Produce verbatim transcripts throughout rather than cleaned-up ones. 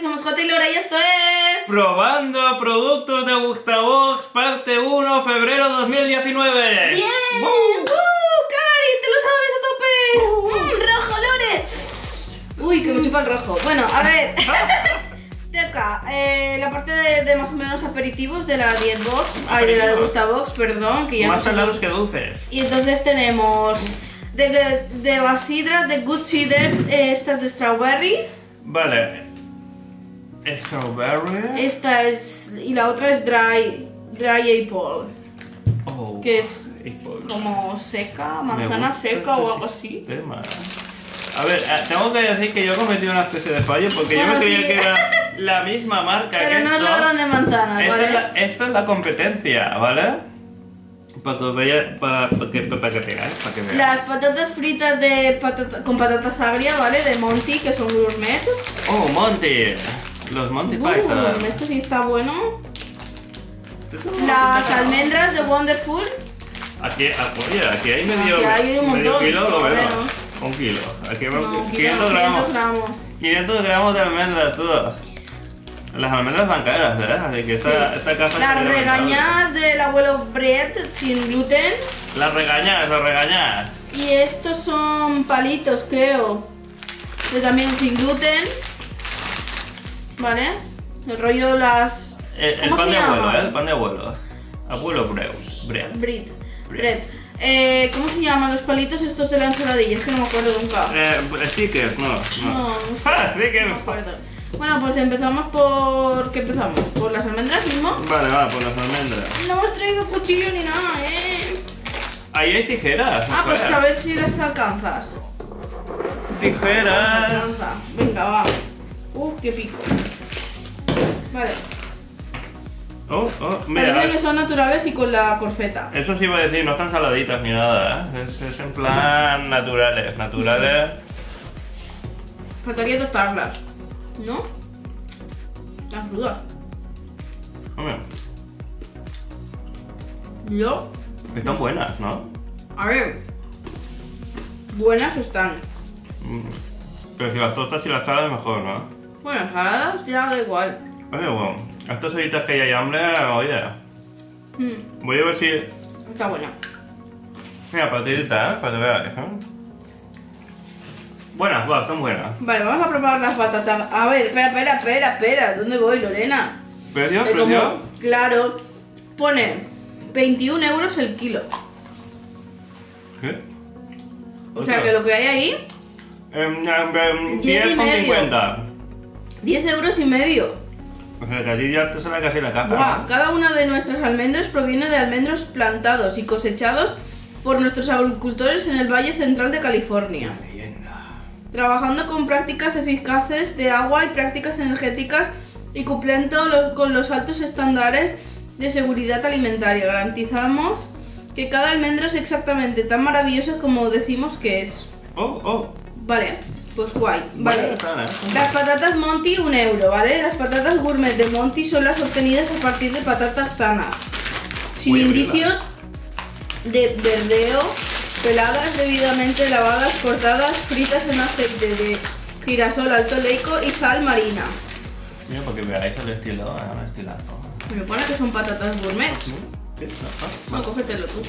somos Jota y Lora y esto es... Probando productos de Gustabox, parte uno, febrero dos mil diecinueve. ¡Bien! ¡Uh! ¡Uh! ¡Cari! ¡Te lo sabes a tope! Uh, uh. ¡Rojo, Lore! Uy, que me chupa el rojo. Bueno, a ver... Teca, eh, la parte de, de más o menos aperitivos de la diez box, ay, de la de Gustabox, perdón, que ya más no sé. salados que dulces. Y entonces tenemos de, de la sidra, de Good Cider, eh, esta es de strawberry. Vale. Strawberry. Esta es, y la otra es dry, dry apple, Oh, que es apple. como seca, manzana seca o algo así. Tema. A ver, tengo que decir que yo he cometido una especie de fallo porque Bueno, yo me creía sí. que era la misma marca. Pero que no es esto. la grande manzana, Esta ¿vale? es la, esto es la competencia, ¿vale? Para que vea, para, para que, para que veáis, para que veáis. Las patatas fritas de patata, con patatas agria, ¿vale? De Monty, que son gourmet. Oh, Monty. Los Monty Python. Uh, esto sí está bueno. Las almendras de Wonderful. Aquí, ah, oye, aquí hay medio, Aquí hay un medio montón, kilo, lo por lo veo. menos. Un kilo. Aquí vemos No, quinientos gramos. gramos. quinientos gramos de almendras, todas. Las almendras van caras, ¿eh? Así que esta, Sí. esta caja... Las sería regañadas del abuelo Bread sin gluten. rentable. Las regañadas, las regañadas. Y estos son palitos, creo. De también sin gluten. ¿Vale? El rollo las... El, el ¿Cómo pan se de llama? abuelo, ¿eh? El pan de abuelo. Abuelo Breus. Bread. Bread. Bread. Eh, ¿Cómo se llaman los palitos estos de la ensaladilla? Es que no me acuerdo nunca. Eh, stickers, no, no. No, no sé. Ah, stickers. No me acuerdo. Bueno, pues empezamos por... ¿Qué empezamos? ¿Por las almendras mismo? Vale, va, por las almendras. No hemos traído cuchillo ni nada, ¿eh? Ahí hay tijeras. Ah, pues joder. a ver si las alcanzas. Tijeras. Alcanza. Venga, va. Uh, qué pico. Vale. Oh, oh, Parece mira. que son naturales y con la corfeta. Eso sí iba a decir, no están saladitas ni nada, ¿eh? Es, es en plan naturales, naturales. Faltaría tostarlas, ¿no? Las crudas. Hombre, Yo, están buenas, ¿no? a ver, buenas están. Mm. Pero si las tostas y las salas mejor, ¿no? Bueno, saladas ya da igual. Oye, bueno, a estas horitas que ya hay hambre, oye. Mm, Voy a ver si... está buena. Mira, patita, ¿eh? Para que veáis, ¿eh? Buenas, va, están buenas. Vale, vamos a probar las patatas. A ver, espera, espera, espera, espera. ¿Dónde voy, Lorena? ¿Precio? Eh, como- ¿Precio? Claro, pone veintiún euros el kilo. ¿Qué? O sea que lo que hay ahí, Em, em, em, Diez y diez con medio. cincuenta. diez euros y medio. O sea que allí ya te sale casi la caja, Buah, ¿no? cada una de nuestras almendras proviene de almendros plantados y cosechados por nuestros agricultores en el Valle Central de California, Una leyenda. trabajando con prácticas eficaces de agua y prácticas energéticas y cumpliendo los- con los altos estándares de seguridad alimentaria. Garantizamos que cada almendra es exactamente tan maravillosa como decimos que es. Oh, oh. Vale, pues guay. Vale, Vale. están, ¿eh? Las patatas Monty, un euro, ¿vale? Las patatas gourmet de Monty son las obtenidas a partir de patatas sanas, sin Voy a indicios de verdeo, peladas, debidamente lavadas, cortadas, fritas en aceite de girasol alto leico y sal marina. Mira, para que veáis el estilo, ¿eh? Un estilazo. Me pone que son patatas gourmet. Sí, sí, no, no. Bueno, cógetelo tú.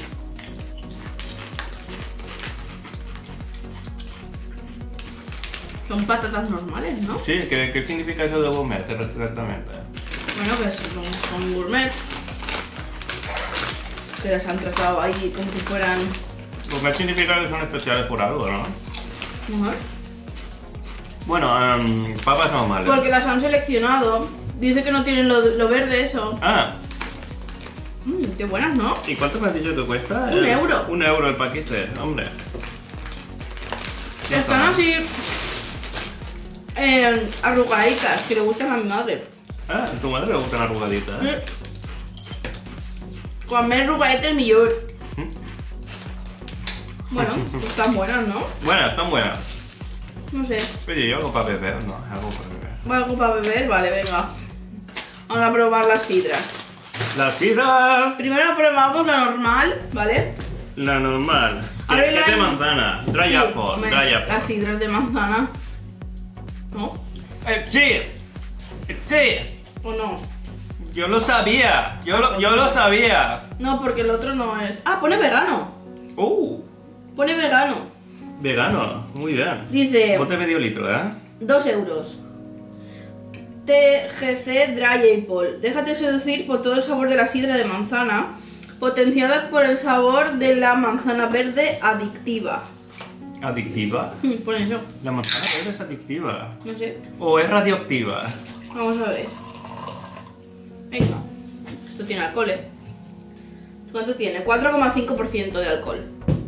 Son patatas normales, ¿no? Sí, ¿qué, ¿qué significa eso de gourmet exactamente? Bueno, pues son, son gourmet. Que las han tratado ahí como si fueran... Gourmet significa que son especiales por algo, ¿no? Mujer. Bueno, um, papas normales. Porque las han seleccionado. Dice que no tienen lo, lo verde eso. Ah, Mmm, qué buenas, ¿no? ¿y cuánto me has dicho que cuesta? Un El- euro. Un euro el paquete, hombre. No Están está mal. así... Eh, arrugaditas, que le gustan a mi madre. Ah, a tu madre le gustan arrugaditas, ¿eh? Con más arrugaditas mejor. ¿Mm? Bueno, pues están buenas, ¿no? Buenas, están buenas. No sé. Oye, yo algo para beber, no, algo para beber. ¿Algo para beber? Vale, venga. Vamos a probar las sidras. La sidra, Primero probamos la normal, ¿vale? la normal. A Que ver, que es de la- manzana. Dry Sí, apple, hombre, dry apple. las sidras de manzana. ¿No? Eh, sí, Sí, ¿O no? yo lo sabía. Yo lo, yo lo sabía. No, porque el otro no es... Ah, pone vegano. Uh, Pone vegano. vegano. Muy bien. Dice... Bote medio litro, ¿eh? dos euros. T G C Dry Apple. Déjate seducir por todo el sabor de la sidra de manzana, potenciada por el sabor de la manzana verde adictiva. ¿Adictiva? Hmm, Pone eso. La manzana verde es adictiva. No sé. ¿O es radioactiva? Vamos a ver. Venga. Esto tiene alcohol, ¿eh? ¿Cuánto tiene? cuatro coma cinco por ciento de alcohol.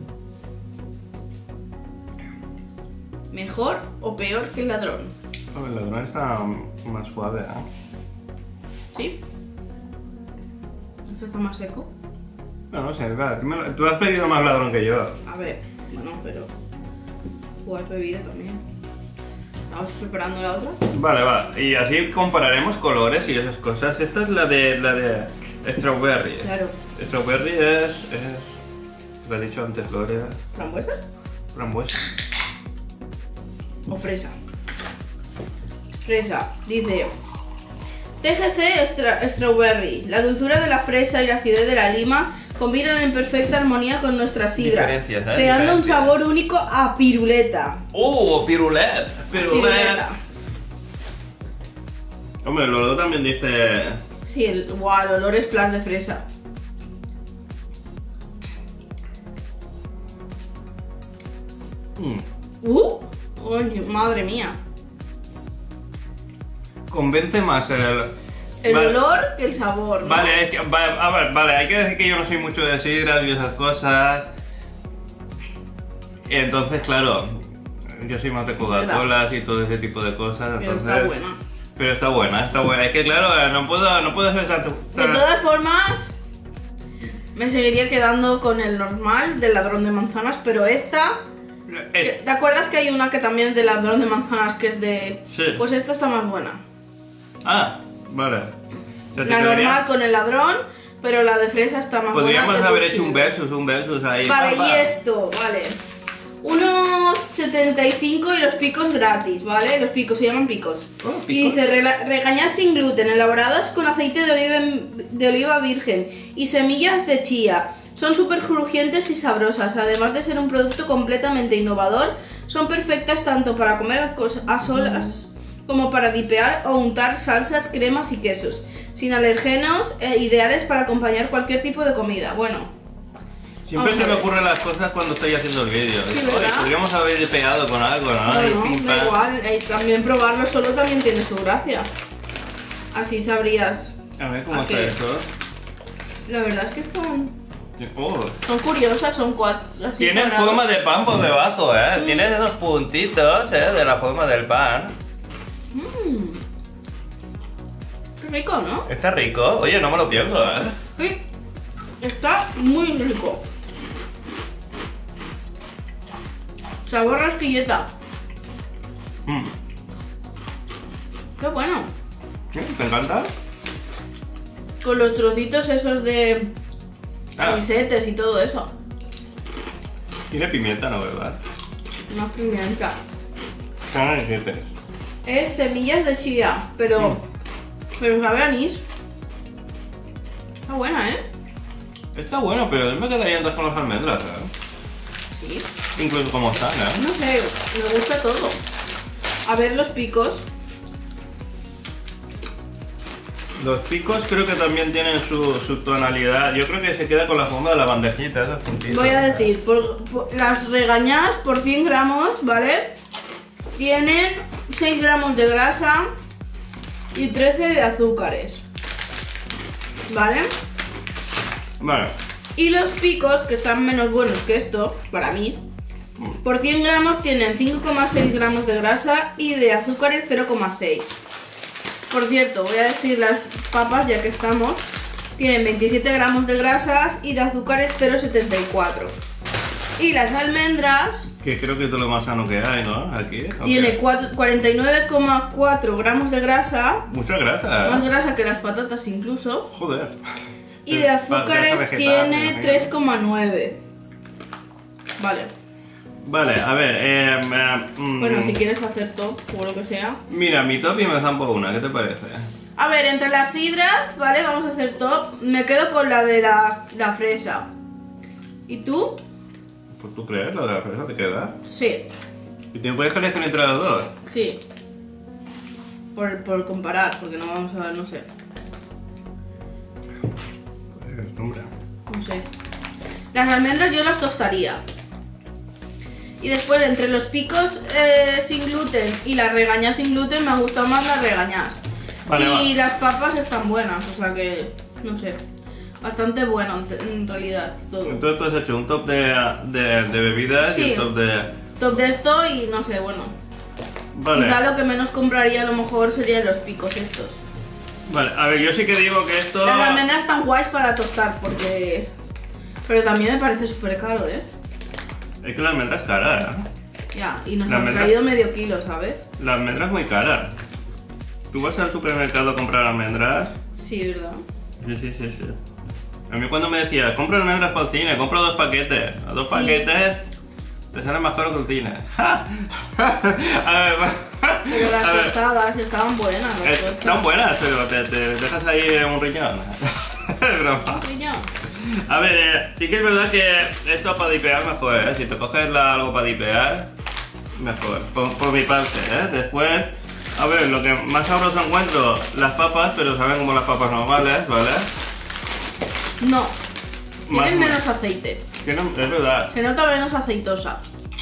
¿Mejor o peor que el ladrón? Oh, el ladrón está más suave, ¿eh? ¿Sí? ¿Esto está más seco? No, no sé, va, tú, me lo- tú has pedido más ladrón que yo. A ver, bueno, pero... ¿Tú has bebido también? ¿Estamos preparando la otra? Vale, va. Y así compararemos colores y esas cosas. Esta es la de la de strawberry. Claro. Strawberry es, es lo he dicho antes, Gloria. ¿Frambuesa? Frambuesa. ¿O fresa? Fresa. Dice... T G C stra- Strawberry. La dulzura de la fresa y la acidez de la lima combinan en perfecta armonía con nuestra sidra, Diferencias, ¿eh? creando un Diferencias. sabor único a piruleta. ¡Oh! Pirulet. Pirulet. Piruleta. Hombre, el olor también dice. Sí, el, wow, el olor es flash de fresa. mm, ¡Uh! Oye, madre mía. Convence más el. El Vale. olor que el sabor, ¿no? Vale, es que, vale, a ver, vale, hay que decir que yo no soy mucho de sidras y esas cosas. Y entonces, claro, yo soy más de Coca-Cola y todo ese tipo de cosas. Pero Entonces, está buena. Pero está buena, está buena. Es que claro, no puedo, no puedo ser tanto. De todas formas, me seguiría quedando con el normal del ladrón de manzanas, pero esta... Eh, ¿Te acuerdas que hay una que también es de ladrón de manzanas que es de...? Sí. Pues esta está más buena. ah, vale. O sea, te La quedaría- normal con el ladrón, pero la de fresa está más Podríamos buena. haber es hecho un dulce. versus, un versus ahí. Vale, pa, y pa. esto, vale. uno setenta y cinco y los picos gratis, ¿vale? Los picos, se llaman picos. Oh, Y picos. dice, "Rela- regañas sin gluten, elaboradas con aceite de oliva, de oliva virgen y semillas de chía. Son súper crujientes y sabrosas, además de ser un producto completamente innovador, son perfectas tanto para comer cos- a solas como para dipear o untar salsas, cremas y quesos, sin alergenos, e ideales para acompañar cualquier tipo de comida. Bueno, Siempre Vamos se a me ver. ocurren las cosas cuando estoy haciendo el vídeo. Sí, Digo, ¿verdad? "Oye, podríamos haber pegado con algo, ¿no? Y bueno, pim, da pam". igual, eh, también probarlo solo también tiene su gracia. Así sabrías. A ver cómo ¿A está qué? esto. La verdad es que están... Oh, Son curiosas, son cuatro... así tiene cuadrados. forma de pan por debajo, ¿eh? Mm. Tiene esos puntitos, ¿eh? De la forma del pan. Mm. Qué rico, ¿no? Está rico. Oye, no me lo pierdo, ¿eh? Sí, está muy rico. Sabor rosquilleta. Mm. Qué bueno. ¿Sí? ¿Te encanta? Con los trocitos esos de Ah. anisetes y todo eso. Tiene pimienta, ¿no? ¿Verdad? Más pimienta. Son anisetes. Es semillas de chía, pero... Mm. Pero sabe a anís. Está buena, ¿eh? Está bueno, pero yo me quedaría entonces con las almendras, ¿eh? Sí. Incluso como están, ¿eh? No sé, me gusta todo. A ver los picos. Los picos creo que también tienen su, su tonalidad. Yo creo que se queda con la forma de la bandejita, esos puntitos. Voy a decir, por, por- las regañadas por cien gramos, ¿vale? Tienen seis gramos de grasa y trece de azúcares. ¿Vale? Vale. Y los picos, que están menos buenos que esto, para mí, por cien gramos tienen cinco coma seis gramos de grasa y de azúcares cero coma seis. Por cierto, voy a decir las papas, ya que estamos. Tienen veintisiete gramos de grasas y de azúcares cero coma setenta y cuatro. Y las almendras Que creo que es lo más sano que hay, ¿no? Aquí. ¿o tiene qué? cuarenta y nueve coma cuatro gramos de grasa, Mucha grasa. más ¿eh? grasa que las patatas incluso. Joder. Y de Pa- grasa azúcares vegetal, tiene me imagino. tres coma nueve. Vale. Vale, a ver, eh, eh, mm, Bueno, si quieres hacer top o lo que sea. mira, mi top y me zampo una, ¿qué te parece? A ver, entre las sidras, ¿vale? Vamos a hacer top. Me quedo con la de la, la fresa. ¿Y tú? Pues tú crees, la de la fresa te queda. Sí, ¿Y te puedes elegir entre las dos? sí. Por, por comparar, porque no vamos a... no sé. Pues, hombre. No sé. Las almendras yo las tostaría. Y después, entre los picos eh, sin gluten y las regañas sin gluten, me han gustado más las regañas. Vale, y va. las papas están buenas, o sea que... no sé. Bastante bueno en, en realidad todo. Entonces tú has hecho un top de, de, de bebidas y Sí. un top de... Top de esto y no sé, bueno. Vale. Quizá lo que menos compraría a lo mejor serían los picos estos. Vale, a ver, yo sí que digo que esto... Las almendras están guays para tostar porque... Pero también me parece súper caro, ¿eh? Es que la almendra es cara, ¿eh? Ya, y nos La hemos almendra- traído medio kilo, ¿sabes? La almendra es muy cara. ¿Tú vas al supermercado a comprar almendras? Sí, ¿verdad? Sí, sí, sí, sí. A mí cuando me decía, compra almendras para el cine, compra dos paquetes. A dos Sí. paquetes te sale más caro que el cine. a ver, va- Pero las a ver, tostadas estaban buenas, las eh, tostadas. están buenas, pero te, te dejas ahí un riñón. Es broma. Riñón. A ver, eh, sí que es verdad que esto para dipear mejor, ¿eh? Si te coges la- algo para dipear, mejor, por, por mi parte, ¿eh? Después, a ver, lo que más sabroso encuentro, las papas, pero saben como las papas normales, ¿vale? No. Más Tienen o menos aceite. Que no, es verdad. Se nota menos aceitosa.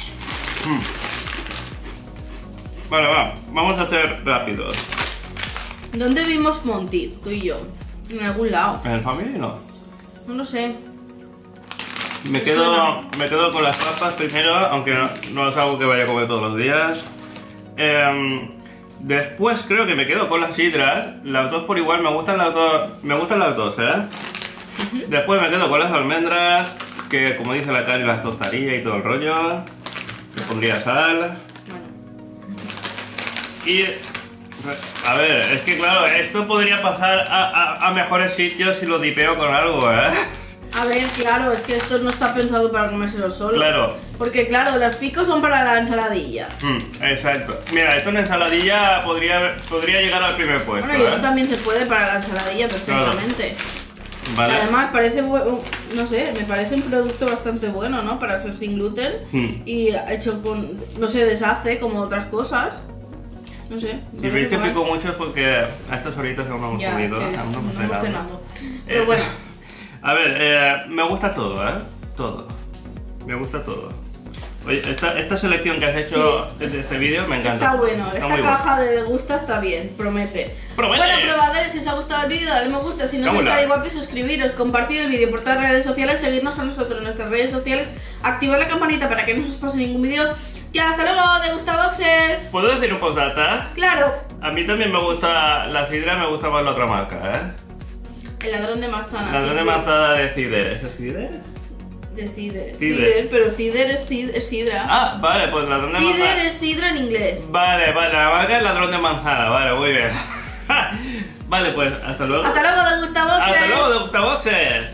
Vale, va, vamos a hacer rápidos. ¿Dónde vimos Monty? Tú y yo. En algún lado. ¿En el Family no? No lo sé. Me Me quedo, suena. me quedo con las papas primero, aunque no, no es algo que vaya a comer todos los días. Em, después creo que me quedo con las sidras. Las dos por igual, me gustan las dos, me gustan las dos, ¿eh? Después me quedo con las almendras, que como dice la Cari las tostaría y todo el rollo. Le pondría sal. Bueno. Y... a ver, es que claro, esto podría pasar a, a- a mejores sitios si lo dipeo con algo, ¿eh? A ver, claro, es que esto no está pensado para comérselo solo. Claro. Porque claro, los picos son para la ensaladilla. Mm, exacto. Mira, esto en ensaladilla podría, podría llegar al primer puesto, Bueno, y eso ¿eh? también se puede para la ensaladilla perfectamente. Vale. Además, parece, bu- no sé, me parece un producto bastante bueno, ¿no? Para ser sin gluten. Hmm. Y hecho con, no se deshace como otras cosas. No sé. Si veis que pico mucho es porque a estas horitas aún no hemos Ya, es comido, que aún no no hemos hemos cenado. cenado. Pero Eh, bueno, A ver, eh, me gusta todo, ¿eh? Todo. Me gusta todo. Oye, esta, esta selección que has hecho Sí. de este vídeo me encanta. está bueno. Está Esta muy caja de degusta está bien, promete. ¡Promete! Bueno, probadores, si os ha gustado el vídeo, dale me gusta. Si no Cámara. sois cari guapos, suscribiros, compartir el vídeo por todas las redes sociales, seguirnos a nosotros en nuestras redes sociales, activar la campanita para que no os pase ningún vídeo. Y hasta luego, degustaboxes. ¿Puedo decir un postdata? Claro, A mí también me gusta la sidra, me gusta más la otra marca, ¿eh? el ladrón de manzanas. La sí, de sí. manzana de cider. ¿Es cider? De cider. Cider. Cider, pero cider es, cid- es sidra. Ah, vale, pues ladrón de Cider manzana. es sidra en inglés. Vale, vale, la marca es ladrón de manzana, vale, muy bien. Vale, pues hasta luego. Hasta luego, degustaboxes. Hasta luego, Degustaboxes.